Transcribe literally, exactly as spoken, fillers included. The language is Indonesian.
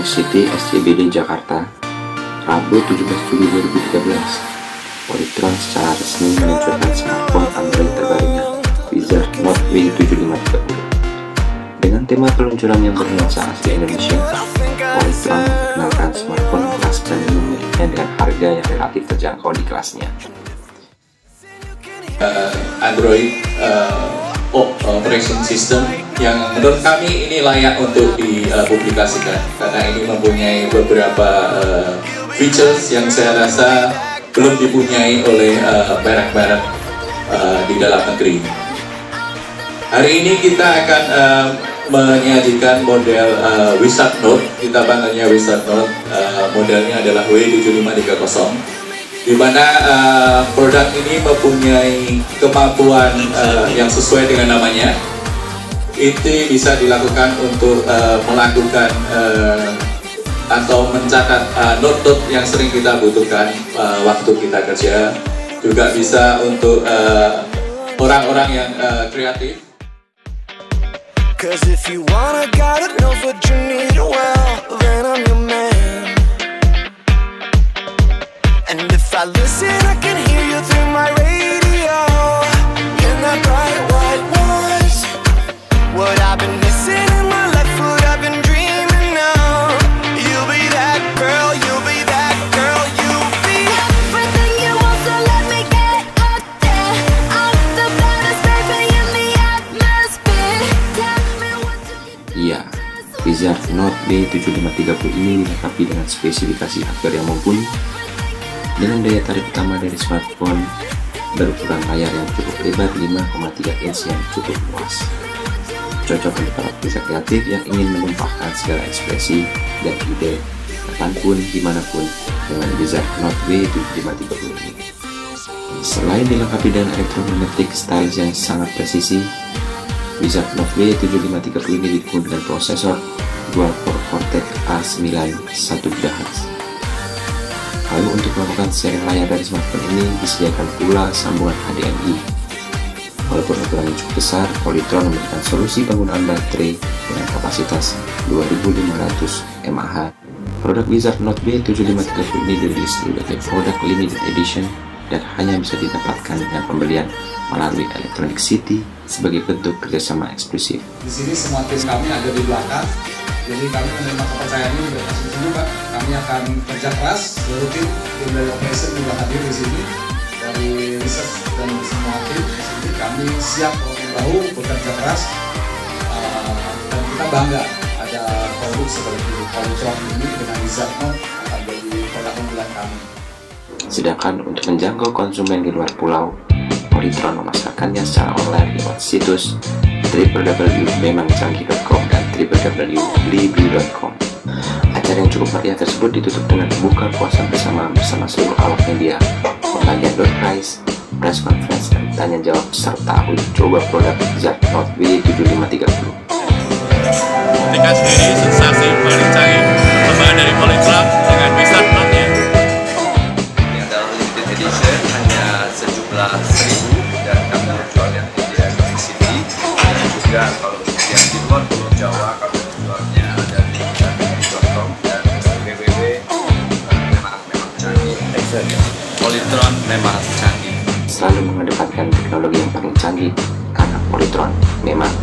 Electronic City S C B D Jakarta, Rabu tujuh belas Juli dua ribu tiga belas. Polytron secara resmi meluncurkan smartphone Android terbarunya, Wizard Note W tujuh lima tiga nol. Dengan tema peluncuran yang bernuansa asli Indonesia, Polytron memperkenalkan smartphone kelas premium miliknya dengan harga yang relatif terjangkau di kelasnya. Uh, Android uh, operation system yang menurut kami ini layak untuk dipublikasikan karena ini mempunyai beberapa uh, features yang saya rasa belum dipunyai oleh merek-merek uh, uh, di dalam negeri. Hari ini kita akan uh, menyajikan model uh, Wizard Note. Kita panggilnya Wizard Note. Uh, modelnya adalah W tujuh lima tiga nol, di mana uh, produk ini mempunyai kemampuan uh, yang sesuai dengan namanya. Itu bisa dilakukan untuk uh, melakukan uh, atau mencatat note-note uh, yang sering kita butuhkan uh, waktu kita kerja. Juga bisa untuk orang-orang uh, yang uh, kreatif. Cause if you wanna gotta know what you need, well, then I'm your man. And if I listen, I can hear you through my radio. In that bright white noise, what I've been missing in my life, what I've been dreaming of. You'll be that girl, you'll be that girl, you'll be everything you want, so let me get out there. I'm the baddest baby in the atmosphere. Tell me what you Iya, Wizard Note W tujuh lima tiga nol ini dilengkapi dengan spesifikasi hardware yang mumpuni dengan daya tarik utama dari smartphone berukuran layar yang cukup lebar lima koma tiga inch yang cukup luas. Cocok untuk para pekerja kreatif yang ingin menumpahkan segala ekspresi dan ide kapanpun, dimanapun dengan Wizard Note W tujuh lima tiga nol ini. Selain dilengkapi dengan elektromagnetic stylus yang sangat presisi, Wizard Note W tujuh lima tiga nol ini didukung dengan prosesor dual core Cortex A sembilan satu gigahertz. Lalu untuk melakukan sharing layar dari smartphone ini disediakan pula sambungan H D M I. Walaupun ukurannya cukup besar, Polytron memberikan solusi penggunaan baterai dengan kapasitas dua ribu lima ratus mAh. Produk Wizard Note W tujuh lima tiga nol ini dirilis sebagai produk limited edition dan hanya bisa didapatkan dengan pembelian melalui Electronic City sebagai bentuk kerjasama eksklusif. Di sini semua tim kami ada di belakang, jadi kami menerima kepercayaan ini dari langsung sini, Pak. Kami akan kerja keras, seluruh tim, tim dari operation juga hadir di sini, dari riset dan semua tim di sini. Kami siap bahu bekerja keras, uh, dan kita bangga ada produk seperti Polytron ini dengan Wizard Note akan jadi produk unggulan kami. Sedangkan untuk menjangkau konsumen di luar pulau, Polytron memasarkannya secara online lewat situs w w w titik memang canggih titik com dan w w w titik blibli titik com. Acara yang cukup meriah tersebut ditutup dengan buka puasa bersama bersama seluruh awak media, pembagian door prize, press conference, dan tanya jawab serta uji coba produk Wizard Note W tujuh lima tiga nol. Ketika sendiri sensasi paling canggih perkembangan dari Polytron dengan Wizard Note-nya. Ini adalah limited edition, hanya sejumlah seribu dan kami jual yang di Electronic City dan juga kalau yang di luar Pulau Jawa kami jualnya ada di canggih titik com dan w w w titik memang memang canggih. Polytron memang canggih. Selalu mengedepankan teknologi yang paling canggih karena Polytron memang